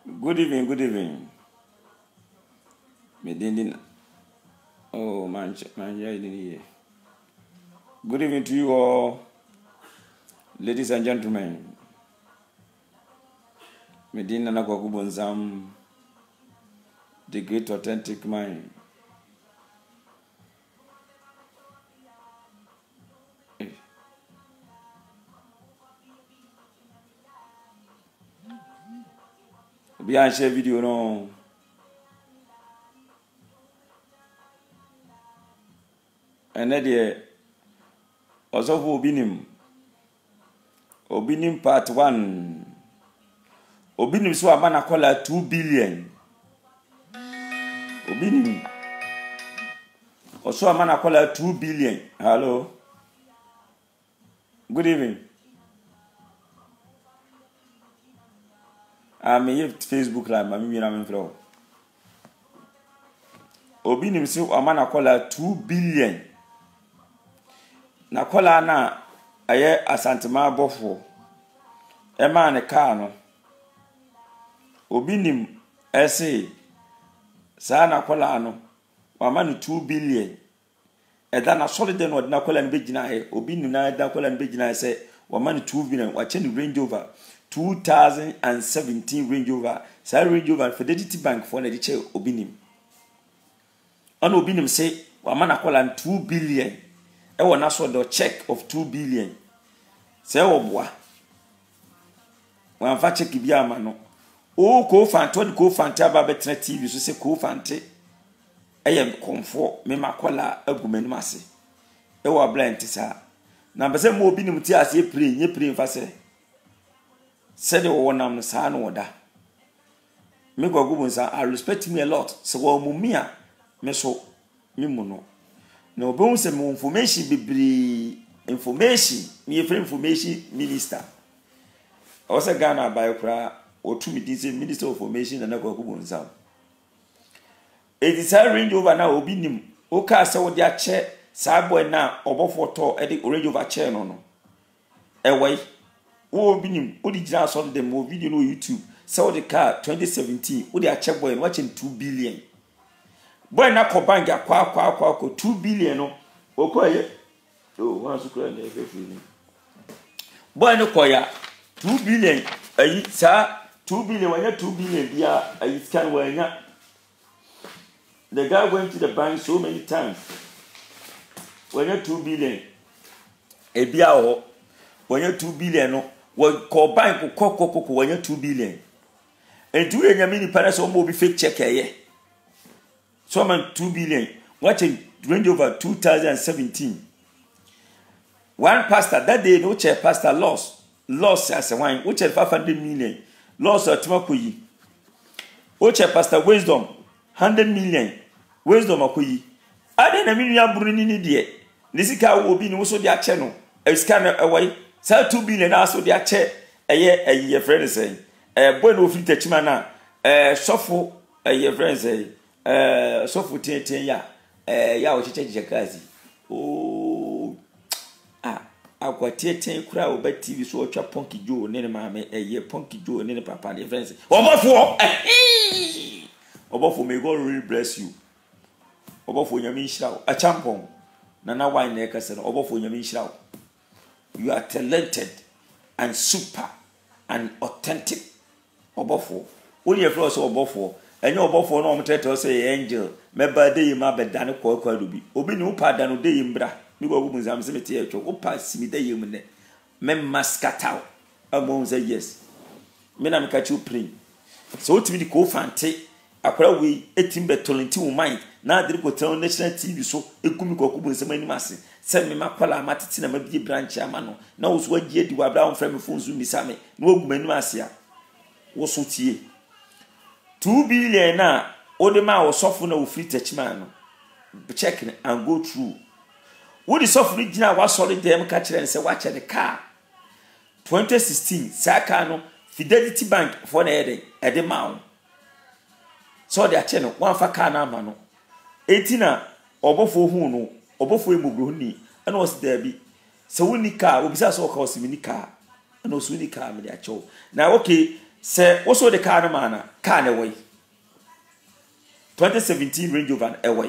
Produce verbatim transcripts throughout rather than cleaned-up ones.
Good evening, good evening. Medindin. Oh, man, man, yeah, good evening to you all, ladies and gentlemen. Medina na kwa kubonzam, the great authentic mind. Be a share video no. And that year, also for Obinim. Obinim part one. Obinim so amana kola two billion. Obinim. Also amana kola two billion. Hello. Good evening. I'm here Facebook live. I'm here in flow. Obinim so amana kola two billion. Na kola na aye asantema bofo. Ema ne car no. Obinim ese sa na kola no wama two billion. Eda na solid no na kola no begina e obinim na eda kola no begina e se wama two billion wa che ni Range Rover two thousand seventeen Range Rover. Sa Range Rover Fidelity Bank for na di che obinim. Ana obinim se wama na kola two billion. E wona so the check of two billion. Se wo boa. Wan fa check bi ama no. O ko fanto ko fanta ba betra T V so se ko fante. Eye komfo me makola agumanim ase. E wo blind sa. Na be se mo obi nim ti ase pray, nye pray fa se. Se de wo nam no sa no woda. Me gogu sa I respect me a lot. Se wo mu mi a me so me mu no. No bon se mo information bibri information me free information minister. O se Ghana by kra o to me this minister of information na kwa kubunza. E di sa Range Rover na obi nim o ka se wo dia che sa boy na obofo to e di Range Rover che no no. E wai wo obi nim o di jira so de mo video no YouTube se wo di car twenty seventeen o di a che boy no watching two billion. Boy na ko bank akwa akwa akwa ko two billion no o ko ye oh wan so kra na e fe ni boy no ko ya two billion ayi sa two billion wanya two billion bia ayi scan wanya. The guy went to the bank so many times wanya two billion e bia ho wanya two billion no wo ko bank ko ko ko wanya two billion e du enyame ni para so mo bi fake check eye. So man two billion. Watching Range Rover two thousand seventeen. One pastor that day no chair pastor lost. Lost as a wine, which had five hundred million. Lost at Makuyi. Which pastor wisdom one hundred million. Wisdom Makuyi. I didn't mean ya Bruni dear. Nisika will be no so their channel. A scanner away. Sell two billion also their chair. A year a year friend saying. A bueno free techmana. A shuffle a year friend say. Eh so for ten ten ya eh ya o cheche jekazi oh ah akwa ten ten kura o ba T V so otwa Punky Joe ne ne maame eh Punky Joe ne ne papa the friends obofo eh obofo may God really bless you obofo nyame nhira a champion na na wine na ekase no obofo nyame nhira you are talented and super and authentic obofo only a flow so obofo. And your bofo no mteto say angel me ba dey ma beda ne kwa kwa rubi obi ni upa da no dey mbra mi go gumu zam se mete etwo upa simi dey yem ne me maskatao amon say yes me na me ka chu pray so otimi di ko fante akwara we etim betolenti wo mind na adiri ko tell national T V so ekumi ko kubu nsem ani mase se me makwala amatiti na mabie branch ama no na wo so agie di wa bra on frame phone zoom misame na oguma ani mase a wo so tie two billion na odema wo sofo na wo free techman no check and go through wo di sofo ni gina wa solid dem ka kire nse wa che the car twenty sixteen saka no Fidelity Bank for na ede ede mawo so de ache no wan fa car na ama no eighteen na obofo hu no obofo emugro ni ana wo se da bi se wo ni car obisa so ka wo se ni car ana wo so ni car me de ache na okay say also the car man car away. twenty seventeen Range Rover away.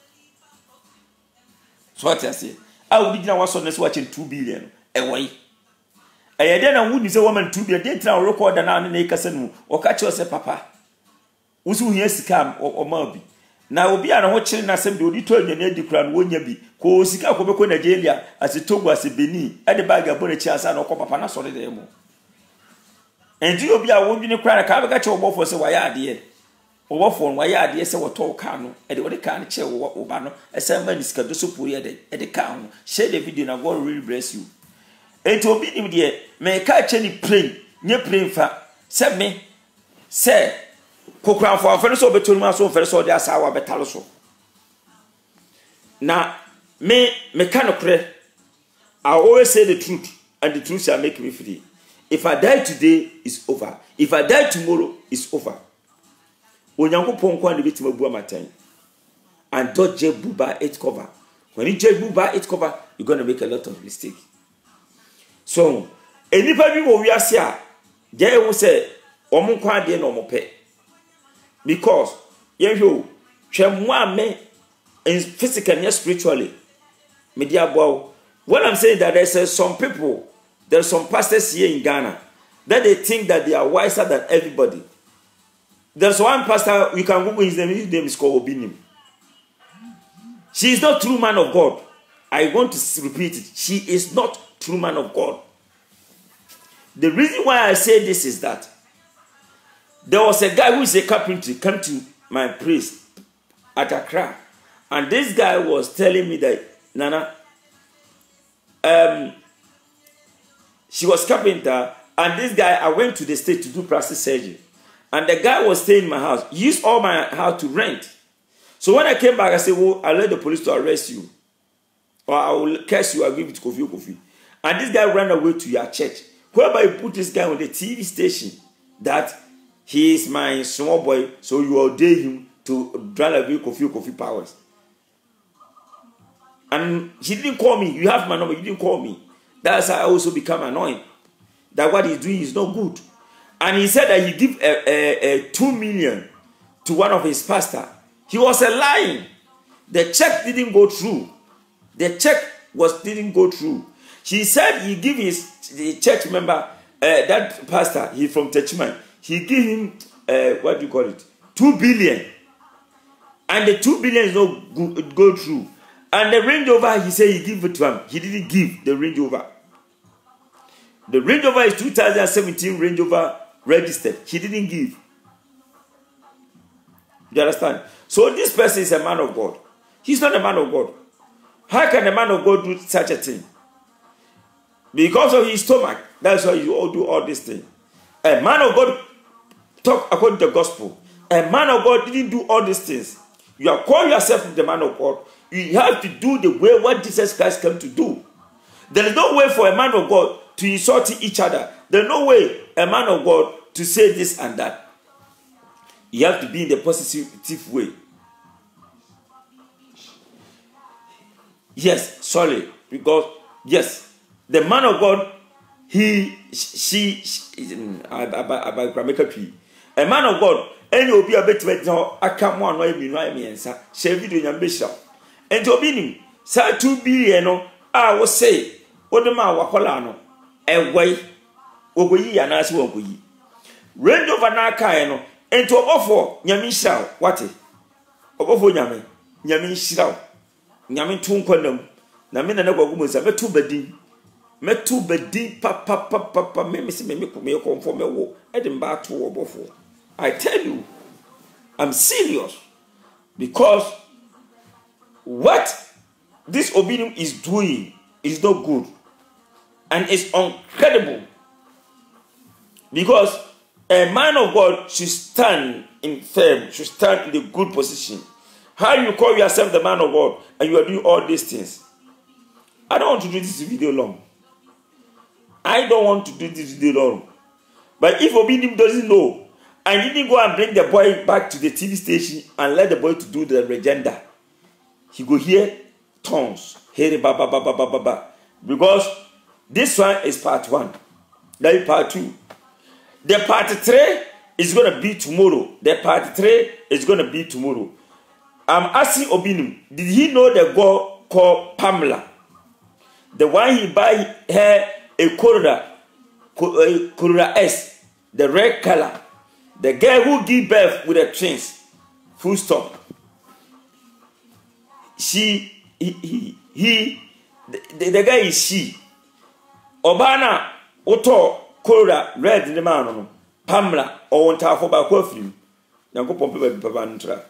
So what I say? I would not was on this watching two billion away. I then wouldn't say woman two billion. They try record an hour in a casino or catch us a papa. Usu yes come or Marby. Now be an watching as some do told you near the crown won't you be? Ko Sika Koboko Nigeria as a Togo as a Beni at the bag of Bonichas and Okopana solid demo. And you be a woman in a crown, I can't get your wolf for say why I dear. Or for why I dear say what talk cano, and the other can chair or Obano, a seven is Caduso at the count, share the video and I will really bless you. And to be him dear, may catch any plane, near plane fa, send me, say, Cockran for a first over two months or first or the Asawa Betaloso. Now, me, mechanical, I always say the truth, and the truth shall make me free. If I die today, it's over. If I die tomorrow, it's over. When you go on the victim of Buamatan and don't J Buba eight cover. When you J Buba eight cover, you're going to make a lot of mistakes. So, anybody will we are here, they will say, Omun Kwadi no more pay. Because, you know, me physically and spiritually, media bow. When I'm saying that there's uh, some people, there's some pastors here in Ghana that they think that they are wiser than everybody. There's one pastor, you can Google his name, his name is called Obinim. She is not true man of God. I want to repeat it. She is not true man of God. The reason why I say this is that there was a guy who is a carpenter come to my place at Accra. And this guy was telling me that, Nana, um, she was carpenter, and this guy, I went to the state to do plastic surgery. And the guy was staying in my house. He used all my house to rent. So when I came back, I said, well, I'll let the police to arrest you. Or I will curse you, I'll give it to Kofi Kofi. And this guy ran away to your church. Whereby you put this guy on the T V station that he is my small boy, so you ordain him to drive away Kofi Kofi powers. And he didn't call me. You have my number, you didn't call me. That's how I also become annoying. That what he's doing is not good. And he said that he give a, a, a two million to one of his pastor. He was a lying. The check didn't go through. The check was didn't go through. He said he give his the church member, uh, that pastor, he from Techman, he give him, uh, what do you call it, two billion. And the two billion is not go, go through. And the Range Rover, he said he give it to him. He didn't give the Range Rover. The Range Rover is two thousand seventeen Range Rover registered. He didn't give. You understand? So this person is a man of God. He's not a man of God. How can a man of God do such a thing? Because of his stomach. That's why you all do all these things. A man of God talk according to the gospel. A man of God didn't do all these things. You are calling yourself the man of God. You have to do the way what Jesus Christ came to do. There is no way for a man of God to insult each other. There is no way a man of God to say this and that. You have to be in the positive way. Yes, sorry. Because, yes, the man of God, he, she, she a man of God, any will be a bit better. I can't want to be my answer. Share video and bishop. And to be sa two billion, I will say, what the man wakolano, a way, Ogoyi and as Wogoyi. Range over Nakaino, and to offer Yamin Shao, what it? Offer Yamin, Yamin Shao, Yamin Tun Condom, Namina Nagos, a two bedin, met two bedin, papa, papa, papa, Memmis, me conform a war, Edinburgh to or before. I tell you, I'm serious because what this Obinim is doing is not good and it's incredible. Because a man of God should stand in firm, should stand in the good position. How you call yourself the man of God and you are doing all these things? I don't want to do this video long. I don't want to do this video long. But if Obinim doesn't know, and didn't go and bring the boy back to the T V station and let the boy to do the agenda, he go hear tongues, hear ba ba ba ba ba ba ba. Because this one is part one, then part two. The part three is going to be tomorrow. The part three is going to be tomorrow. I'm asking Obinim, did he know the girl called Pamela? The one he buy her a Corolla, Corolla S, the red color. The girl who give birth with the twins. Full stop. She, he, he, he the, the guy is she. Obana, Oto, Corolla, red in the man, Pamela, or one time for by coffee. Now go pump it by Papa.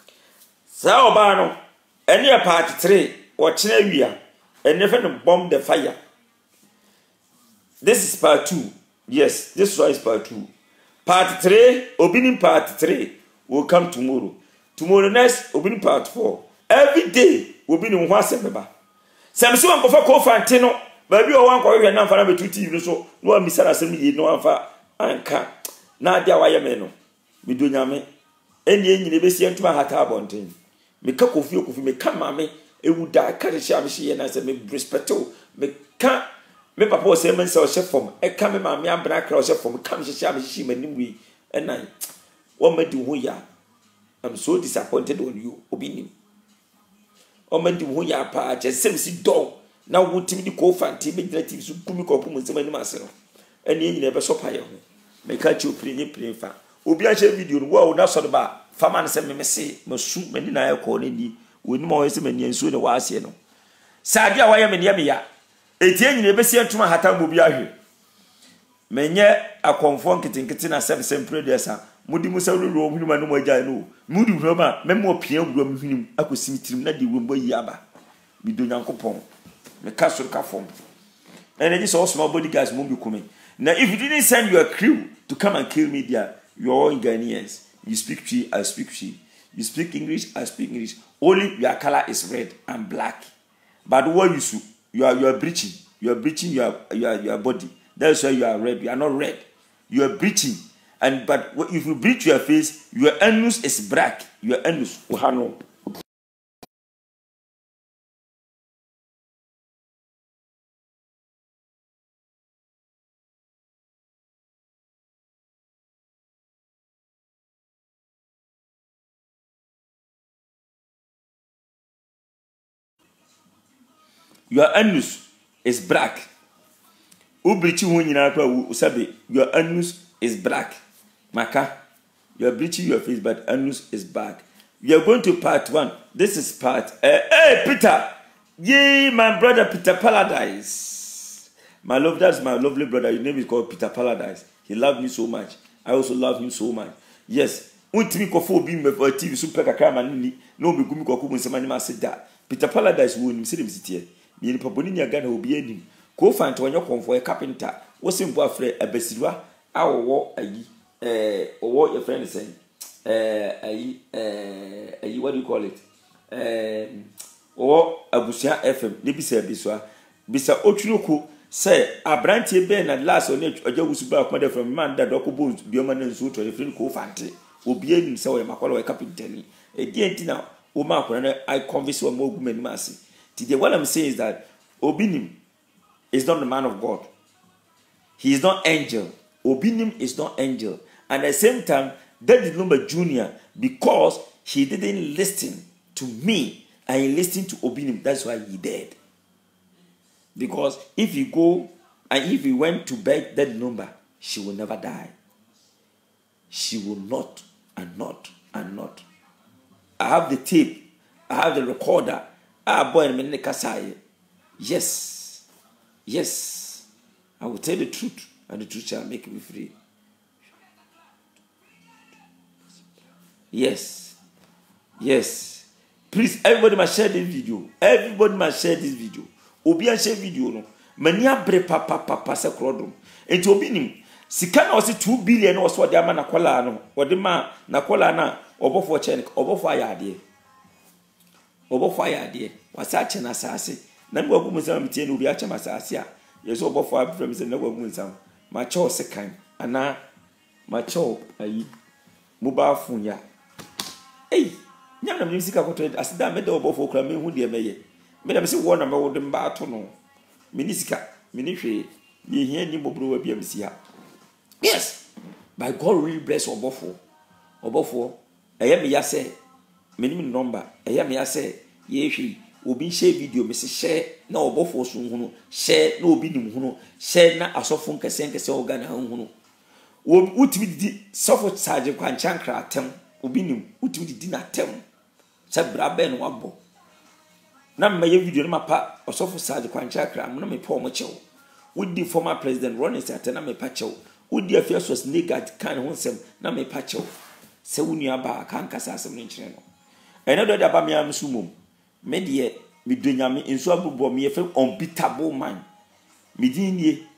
Sa Obano, any part three, or Chinavia, and never bomb the fire. This is part two. Yes, this one is part two. Part three, Obinim part three, will come tomorrow. Tomorrow next, Obinim part four. Every day, Obinim once a member. Samson and Kofa Kofantino, but you are one quarter and for number two T V, so no Miss Assembly, no one for Anka. Now, dear Wayameno, we do Yame, any in the best to my hat abontin. Me cup of you, me come, mammy, it would die, cut a shabby, and I said, me respecto, me can't. Me papa say men say chef from e come ma me ambra kra chef from come she am she manim wi and nine what me do ho ya. I'm so disappointed on you Obinim. O me do ho ya pa je sem si don na wo timi di ko fanti me direct so kumi ko pum se manim ase no and yin na be so pa ye ho me ka chi opri ni prin fa obi a share video no wo na so do ba fa man se me me se me su me ni na ye ko ni di woni mo se me ni ensu ne wa ase no saade a wa ye me ne me ya etie nyine besi antuma hatambo bi ahwe menye akonfo nkitinkiti na seven sempre desa mudi musa ruru ohunu ma no mo agya no mudi roma memo opia wuro mhunum akosimitirim na de wombo yi aba bi do nyankopon me kaso ka fom and it is all small body guys mo bi come now if you didn't send your crew to come and kill me there, you are all Ghanaians. You speak Twi, I speak Twi. You speak English, I speak English. Only your color is red and black, but what you see, you are you are breaching. You are breaching your your your body. That's why you are red. You are not red. You are breaching. And but if you breach your face, your anus is black. Your anus, uhano. Your anus is black. Ubrichi when you usabe. Your anus is black. Maka, you are breaching your face, but anus is black. We are going to part one. This is part. Uh, hey, Peter! Yay, my brother Peter Paradise. My love, that's my lovely brother. His name is called Peter Paradise. He loved me so much. I also love him so much. Yes. Untimi kofo bi me for T V super kakra manini. No be gumi koku mu nsema ni ma se da. Peter Paradise wo nim se dem sitie. Me ni paponi ni aga na obi anim. Ko fant wonyo konfo e carpenter. Wo simpo afre abasirwa awowo ayi. Eh owo your friend say eh ayi eh ayi what do you call it? Eh owo abusia F M ne bisa biswa. Bisa otwunuku say abrantie be na last on ojagusu ba akoma from man that dokobo bioma na nsu to friend ko fante. Obi anim say we makola we carpenter ni. E die ntina o ma akona na I convince o mo gumani mase. Today what I'm saying is that Obinim is not the man of God. He is not angel. Obinim is not angel. And at the same time, Daddy Lumumba Junior, because he didn't listen to me and he listened to Obinim, that's why he died. Because if he go and if he went to beg Daddy Lumumba, she will never die. She will not and not and not. I have the tape. I have the recorder. Ah, boy, I'm in the Kasai. Yes. Yes. I will tell the truth, and the truth shall make me free. Yes. Yes. Please, everybody must share this video. Everybody must share this video. Obi an share video no. Mani abre papa papa se krodom. Enti obi nim. Sika na osi two billion oso ode ama na kola no. Ode ma na kola na obofo chenik, obofo ayade. Obofo ayade. Wasa che na sase. Na mi gwagu musam mitie no obi ache masase a. Yeso obofo abfrem se na gwagu musam. Ma cho sekan ana ma cho ayi. Mobile phone ya. Hey, nyam na mi sika koto asida me de obofo kra me hu de meye. Me na me se wo na me wo de mba ato no. Me ni sika, me ni hwe. Ye hia ni bobro wa bia me si ha. Yes. by God really bless obofo obofo eye me ya say me ni number eye me ya say ye hwe obi share video me se share na obofo so hunu share na obi nim hunu share na asofo nkese nkese organa hunu wo utimi di sofo charge kwa chankra atem obi nim utimi di na atem se bra be no wabo na me ye video na mapa osofo charge kwa chankra na me po mo chew wudi former president Ronnie Sata na me pa chew wudi affairs was negat kan ho nsem na me pa chew se wunu aba kan kasa asem no nkyere no ene do da ba me am sumom me de me donyame enso abubo me ye fe unbeatable man me din nie